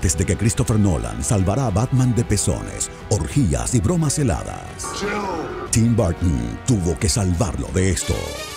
antes de que Christopher Nolan salvara a Batman de pezones, orgías y bromas heladas, Tim Burton tuvo que salvarlo de esto.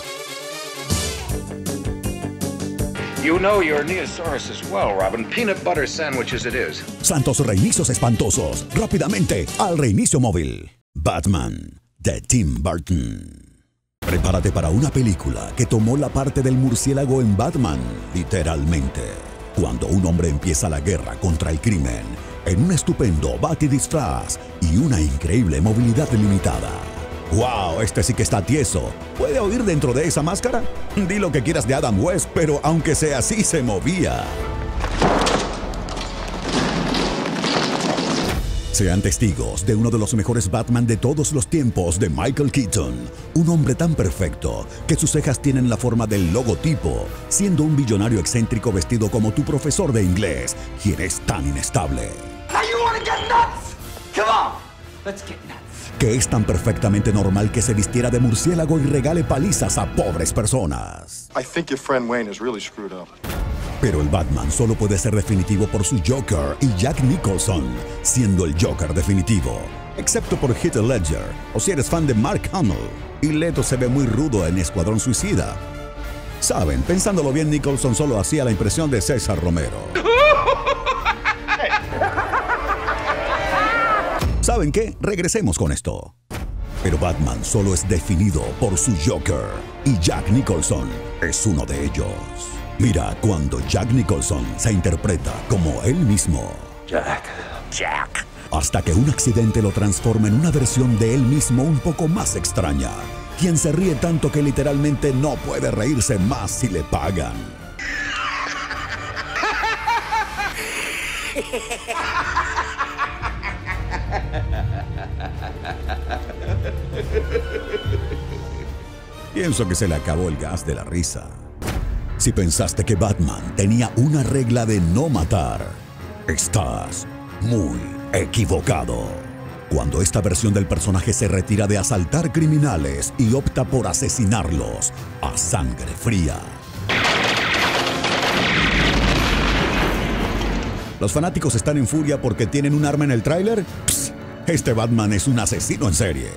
You know you're a Neosaurus as well, Robin. Peanut butter sandwiches it is. Santos reinicios espantosos. Rápidamente al reinicio móvil. Batman de Tim Burton. Prepárate para una película que tomó la parte del murciélago en Batman, literalmente. Cuando un hombre empieza la guerra contra el crimen, en un estupendo batidisfraz y una increíble movilidad limitada. ¡Wow! Este sí que está tieso. ¿Puede oír dentro de esa máscara? Di lo que quieras de Adam West, pero aunque sea así, se movía. Sean testigos de uno de los mejores Batman de todos los tiempos de Michael Keaton. Un hombre tan perfecto que sus cejas tienen la forma del logotipo, siendo un billonario excéntrico vestido como tu profesor de inglés, quien es tan inestable. Now you wanna get nuts? Come on, let's get nuts. Que es tan perfectamente normal que se vistiera de murciélago y regale palizas a pobres personas. I think your friend Wayne is really screwed up. Pero el Batman solo puede ser definitivo por su Joker y Jack Nicholson, siendo el Joker definitivo. Excepto por Heath Ledger, o si eres fan de Mark Hamill. Y Leto se ve muy rudo en Escuadrón Suicida. Saben, pensándolo bien, Nicholson solo hacía la impresión de César Romero. ¿Saben qué? Regresemos con esto. Pero Batman solo es definido por su Joker, y Jack Nicholson es uno de ellos. Mira cuando Jack Nicholson se interpreta como él mismo. Jack. Hasta que un accidente lo transforma en una versión de él mismo un poco más extraña, quien se ríe tanto que literalmente no puede reírse más si le pagan. Pienso que se le acabó el gas de la risa. Si pensaste que Batman tenía una regla de no matar, estás muy equivocado. Cuando esta versión del personaje se retira de asaltar criminales y opta por asesinarlos a sangre fría. ¿Los fanáticos están en furia porque tienen un arma en el tráiler? Este Batman es un asesino en serie.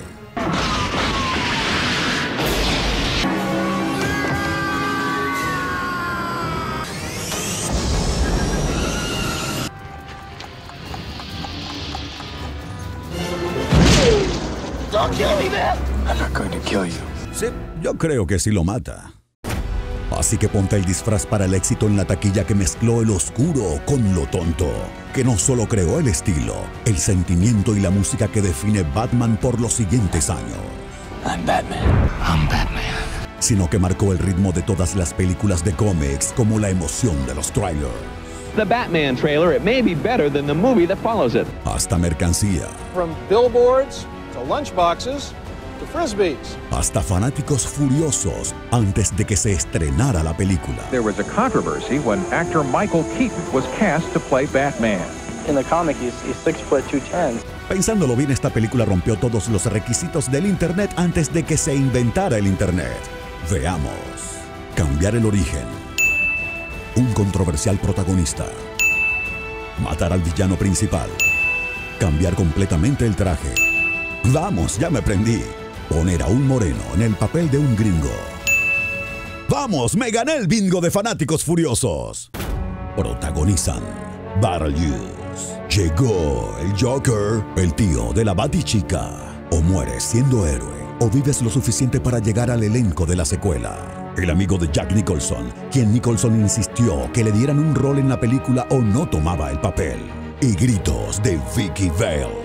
Don't kill me, man. I'm not going to kill you. Sí, yo creo que sí lo mata. Así que ponte el disfraz para el éxito en la taquilla que mezcló el oscuro con lo tonto, que no solo creó el estilo, el sentimiento y la música que define Batman por los siguientes años. I'm Batman, Sino que marcó el ritmo de todas las películas de cómics como la emoción de los trailers. The Batman trailer, it may be better than the movie that follows it. Hasta mercancía. From billboards to lunchboxes to frisbees. Hasta fanáticos furiosos antes de que se estrenara la película. There was a controversy when actor Michael Keaton was cast to play Batman. In the comic, he's 6'2", 210. Pensándolo bien, esta película rompió todos los requisitos del Internet antes de que se inventara el Internet. Veamos. Cambiar el origen. Un controversial protagonista. Matar al villano principal. Cambiar completamente el traje. Vamos, ya me prendí. Poner a un moreno en el papel de un gringo. ¡Vamos! ¡Me gané el bingo de fanáticos furiosos! Protagonizan Beetlejuice. Llegó el Joker, el tío de la Batichica. O mueres siendo héroe, o vives lo suficiente para llegar al elenco de la secuela. El amigo de Jack Nicholson, quien Nicholson insistió que le dieran un rol en la película o no tomaba el papel. Y gritos de Vicky Vale.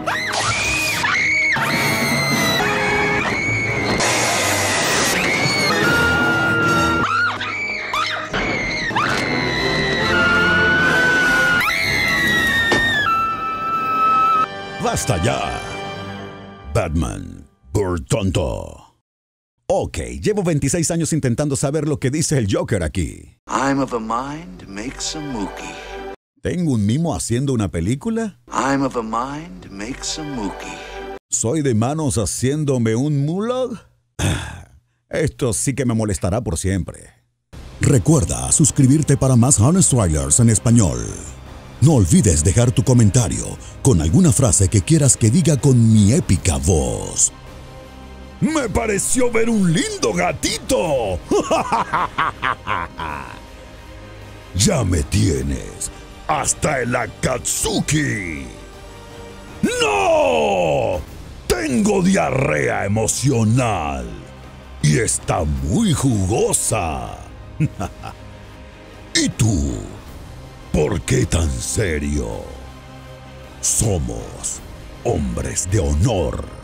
¡Basta ya! Batman, por tonto. Ok, llevo 26 años intentando saber lo que dice el Joker aquí. I'm of a mind makes a mookie. ¿Tengo un mimo haciendo una película? I'm of a mind makes a mookie. ¿Soy de manos haciéndome un mulog? Esto sí que me molestará por siempre. Recuerda suscribirte para más Honest Trailers en español. No olvides dejar tu comentario con alguna frase que quieras que diga con mi épica voz. ¡Me pareció ver un lindo gatito! ¡Ya me tienes! ¡Hasta el Akatsuki! ¡No! Tengo diarrea emocional y está muy jugosa. ¿Y tú? ¿Por qué tan serio? Somos hombres de honor.